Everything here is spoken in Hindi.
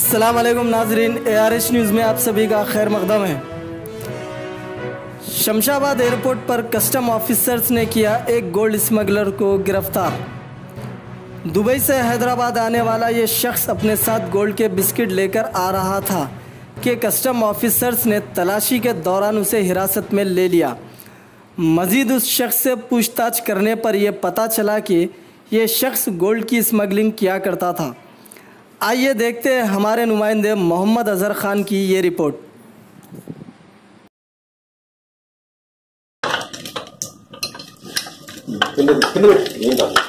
अस्सलाम वालेकुम नाजरीन, ARH न्यूज़ में आप सभी का खैर मकदम है। शमशाबाद एयरपोर्ट पर कस्टम ऑफिसर्स ने किया एक गोल्ड स्मगलर को गिरफ्तार। दुबई से हैदराबाद आने वाला ये शख्स अपने साथ गोल्ड के बिस्किट लेकर आ रहा था कि कस्टम ऑफिसर्स ने तलाशी के दौरान उसे हिरासत में ले लिया। मज़ीद उस शख्स से पूछताछ करने पर यह पता चला कि ये शख्स गोल्ड की स्मगलिंग किया करता था। आइए देखते हैं हमारे नुमाइंदे मोहम्मद अजहर खान की ये रिपोर्ट। 근데